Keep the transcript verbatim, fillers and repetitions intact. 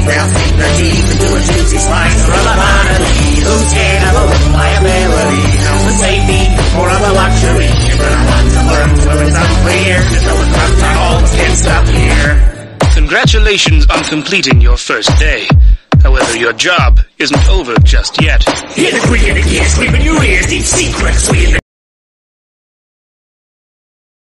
They'll sink their teeth into a juicy slice or a commodity. Who's scared of a little liability? Health and safety, more of a luxury. You're gonna want to learn till it's unclear. There's no crunch on all the skin stuff here. Congratulations on completing your first day. However, your job isn't over just yet. Hear the creak of the gears, creep in your ears, deep secrets we